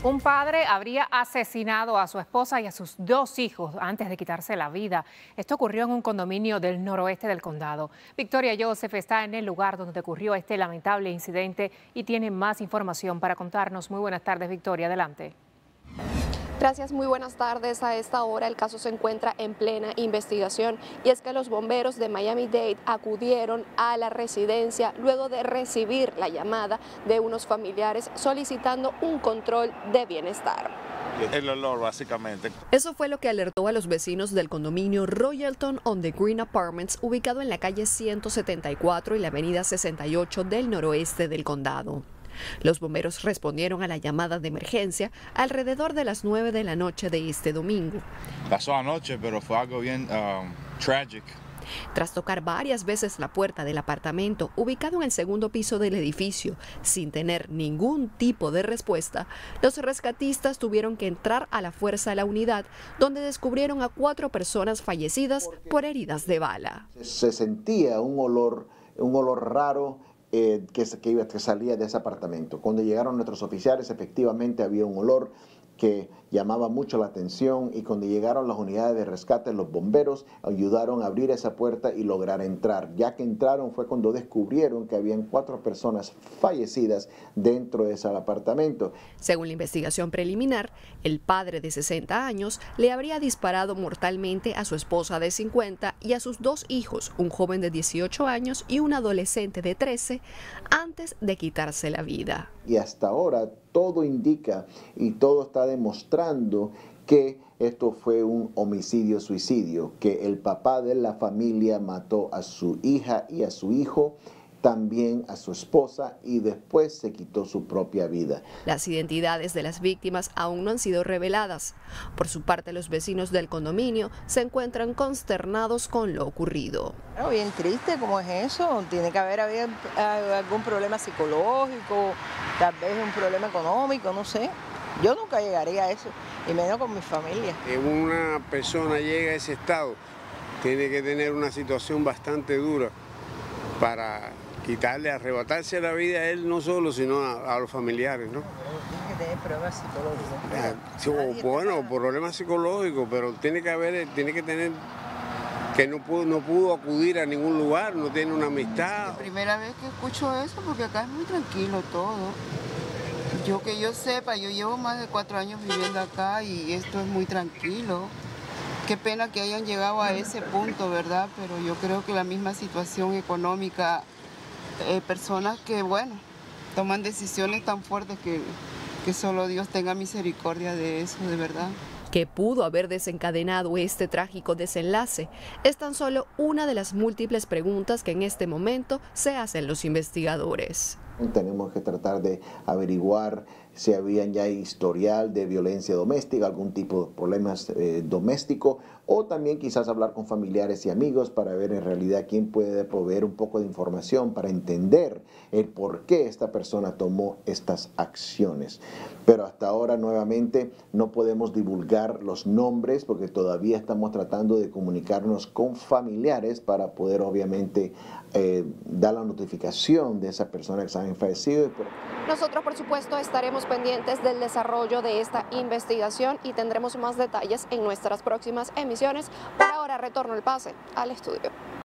Un padre habría asesinado a su esposa y a sus dos hijos antes de quitarse la vida. Esto ocurrió en un condominio del noroeste del condado. Victoria Joseph está en el lugar donde ocurrió este lamentable incidente y tiene más información para contarnos. Muy buenas tardes, Victoria. Adelante. Gracias, muy buenas tardes. A esta hora el caso se encuentra en plena investigación y es que los bomberos de Miami-Dade acudieron a la residencia luego de recibir la llamada de unos familiares solicitando un control de bienestar. El olor, básicamente. Eso fue lo que alertó a los vecinos del condominio Royalton on the Green Apartments, ubicado en la calle 174 y la avenida 68 del noroeste del condado. Los bomberos respondieron a la llamada de emergencia alrededor de las 9 de la noche de este domingo. Pasó anoche, pero fue algo bien trágico. Tras tocar varias veces la puerta del apartamento ubicado en el segundo piso del edificio, sin tener ningún tipo de respuesta, los rescatistas tuvieron que entrar a la fuerza a la unidad, donde descubrieron a 4 personas fallecidas por heridas de bala. Se sentía un olor raro que salía de ese apartamento. Cuando llegaron nuestros oficiales, efectivamente había un olor que llamaba mucho la atención, y cuando llegaron las unidades de rescate, los bomberos ayudaron a abrir esa puerta y lograr entrar. Ya que entraron fue cuando descubrieron que habían 4 personas fallecidas dentro de ese apartamento. Según la investigación preliminar, el padre de 60 años le habría disparado mortalmente a su esposa de 50 y a sus 2 hijos, un joven de 18 años y un adolescente de 13, antes de quitarse la vida. Y hasta ahora todo indica y todo está demostrando que esto fue un homicidio-suicidio, que el papá de la familia mató a su hija y a su hijo, también a su esposa, y después se quitó su propia vida. Las identidades de las víctimas aún no han sido reveladas. Por su parte, los vecinos del condominio se encuentran consternados con lo ocurrido. Bueno, bien triste, ¿cómo es eso? Tiene que haber algún problema psicológico, tal vez un problema económico, no sé. Yo nunca llegaría a eso, y menos con mi familia. Una persona llega a ese estado, tiene que tener una situación bastante dura para quitarle, arrebatarse la vida a él no solo, sino a los familiares, ¿no? Tiene que tener problemas psicológicos. Bueno, problemas psicológicos, pero tiene que tener que no pudo acudir a ningún lugar, no tiene una amistad. La primera vez que escucho eso, porque acá es muy tranquilo todo. Que yo sepa, yo llevo más de 4 años viviendo acá y esto es muy tranquilo. Qué pena que hayan llegado a ese punto, ¿verdad? Pero yo creo que la misma situación económica, personas que, bueno, toman decisiones tan fuertes que solo Dios tenga misericordia de eso, de verdad. ¿Qué pudo haber desencadenado este trágico desenlace? Es tan solo una de las múltiples preguntas que en este momento se hacen los investigadores. Tenemos que tratar de averiguar si habían ya historial de violencia doméstica, algún tipo de problemas domésticos, o también quizás hablar con familiares y amigos para ver en realidad quién puede proveer un poco de información para entender el por qué esta persona tomó estas acciones. Pero hasta ahora nuevamente no podemos divulgar los nombres porque todavía estamos tratando de comunicarnos con familiares para poder obviamente dar la notificación de esa persona que se han fallecido. Nosotros, por supuesto, estaremos pendientes del desarrollo de esta investigación y tendremos más detalles en nuestras próximas emisiones. Por ahora retorno el pase al estudio.